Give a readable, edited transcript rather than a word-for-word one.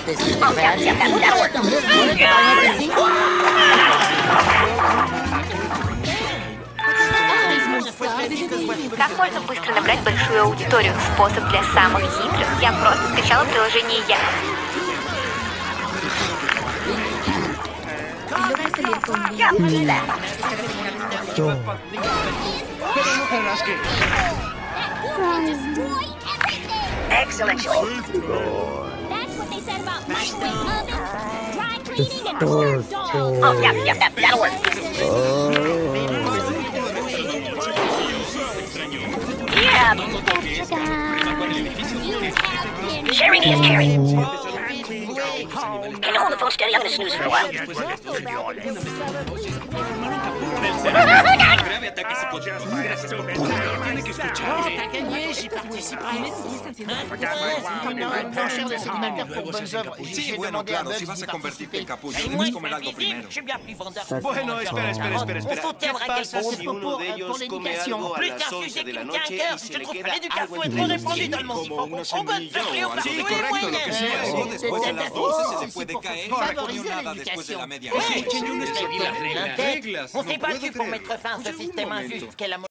this is bad. Как можно быстро набрать большую аудиторию? Способ для самых хитрых. Я просто скачала приложение «Я». Excellent choice. That's what they said about microwave ovens, dry cleaning, and corn dogs. Oh, yeah, that'll work. Yeah. Sharing is caring. Can you hold the phone steady? I'm gonna snooze for a while. Sí, bueno, claro, si vas a convertirte en capullo, debes comer algo primero. Bueno, espera. ¿Qué pasa si uno de ellos come algo a las 11 de la noche y se le queda algo entre los dientes? Como una semilla o algo. Sí, correcto, lo que sea. O después de las 12 se le puede caer. No comió nada después de la medianoche. Yo no escribí las reglas. On s'est battu pour mettre fin à ce système injuste qu'est la